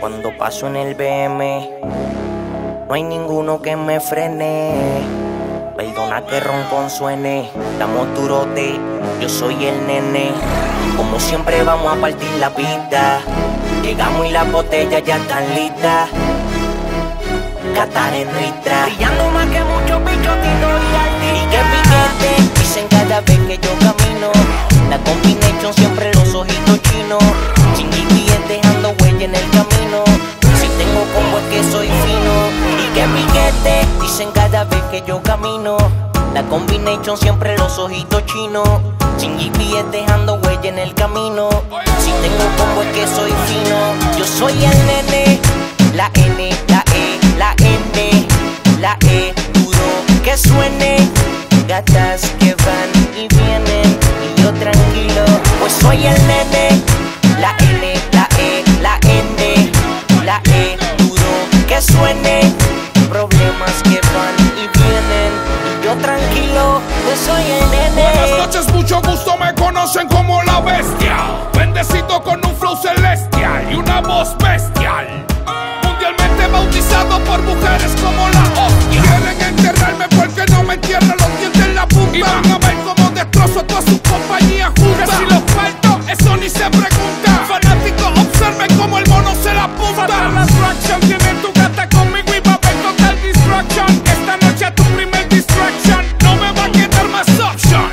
Cuando paso en el BM, no hay ninguno que me frene. Perdona que roncón suene, estamos durote, yo soy el nene. Como siempre vamos a partir la pista. Llegamos y las botellas ya están listas. Catar en ristra, brillando más que muchos bichos y artistas. Y que piquete, dicen cada vez que yo camino. La combination siempre los ojitos chinos. Sin GPS dejando huella en el camino. Si tengo combo es que soy fino. Y que piquete, dicen cada vez que yo camino. La combination siempre los ojitos chinos. Sin GPS dejando huella en el camino. Si tengo combo es que soy fino. Yo soy el nene, la N, la E, la N, la E, duro que suene. Gatas que van y vienen y yo tranquilo, pues soy el nene. La N, la E, la N, la E, duro que suene. Problemas que van y vienen y yo tranquilo, pues soy el nene. Buenas noches, mucho gusto, me conocen como la bestia. Bendecido con un flow celestial y una voz bestial. Mundialmente bautizado por mujeres como la hostia. Quieren enterrarme porque no me entierran los dientes en la punta. Y van a ver cómo destrozo a toda su compañía junta. Que si los falto, eso ni se pregunta. Fanáticos, observen cómo el mono se la apunta. Fatal attraction, tiene tu gata conmigo y va a haber total distraction. Esta noche a tu primer distraction, no me va a quedar más option.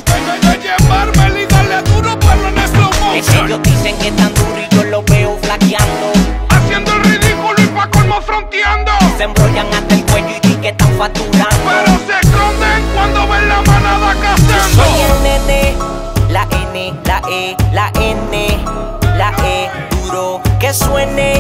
De llevarme y darle duro, pero en slow motion. Ellos dicen que están duro y yo lo veo flaqueando. Haciendo el ridículo y pa' colmo fronteando. Se embrollan hasta el cuello y di que están facturando. Pero se esconden cuando ven la manada cazando. Soy el nene, la N, la E, la N, la E, duro que suene.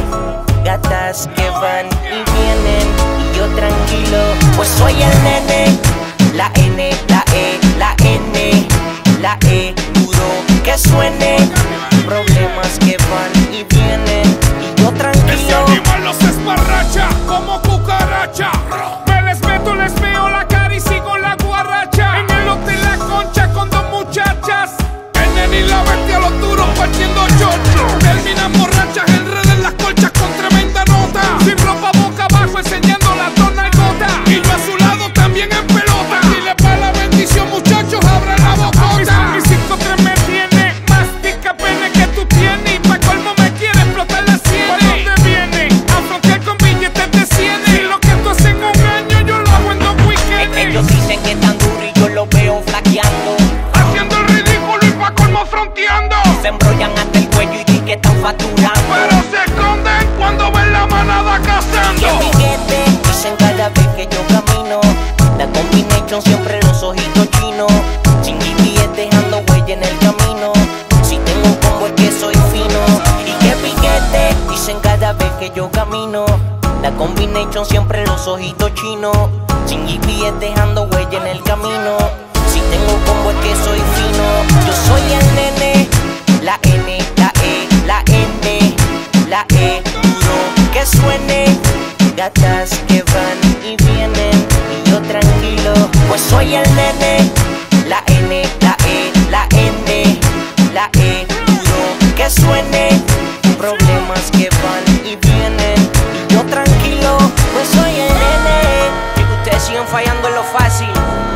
Gatas que van y vienen y yo tranquilo, pues soy el nene. La N, la E, la N, la E, duro que suene. Problemas que van y vienen y yo tranquilo. Ese animal los esparracha como cucaracha. Me les meto, les veo la cara y sigo la guarracha. En el hotel La Concha con dos muchachas. El nene y la bestia, los duros partiendo chocho. Terminan borrachas, enredan las colchas con tremenda nota. Sin ropa boca abajo enseñando la dona y gota. Y yo a su lado también en pelota. Dile pa' la bendición, muchachos, abran la bocota. Mi 5-3 me tiene más tica pene que tú tienes. Y pa' colmo me quiere explotar la sienes. ¿Por dónde viene? A frontear con billetes de cienes. Y lo que tú haces en un año yo lo hago en 2 weekends. Ellos dicen que están duro y yo lo veo flaqueando. Haciendo el ridículo y pa' colmo fronteando. Se embrollan hasta el cuello y di que están facturando. Pero se esconden cuando ven la manada cazando. Que piquete, dicen cada vez que yo camino. La combination siempre los ojitos chinos. Sin GPS dejando huella en el camino. Si tengo combo es que soy fino. Y que piquete, dicen cada vez que yo camino. La combination siempre los ojitos chinos. Sin GPS dejando huella en el camino. Si tengo combo es que soy fino. Yo soy el nene. La N, la E, la N, la E, duro que suene. Gatas que van y vienen y yo tranquilo, pues soy el nene. La N, la E, la N, la E, duro que suene. Problemas que van y vienen y yo tranquilo, pues soy el nene. Y que ustedes sigan fallando en lo fácil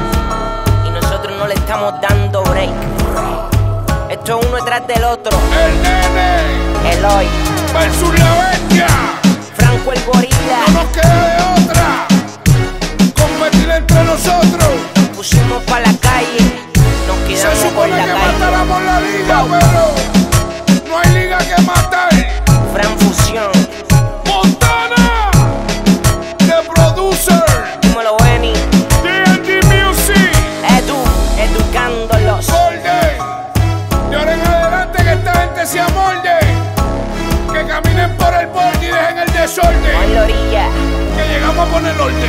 y nosotros no le estamos dando break. Esto es uno detrás del otro. El nene Eloy versus la bestia. Franco el gorila. No nos queda de otra. Competir entre nosotros. Nos pusimos pa' la calle, nos Se quedamos por supone la que calle. matáramos la liga, pero no hay liga que matar. Fran Fusión, Montana, The Producer, dímelo Benny, TNT Music, educándolos. Golden. De ahora en adelante que esta gente se amolde. Que caminen por el borde y dejen el desorden. En la orilla. Que llegamos a poner orden.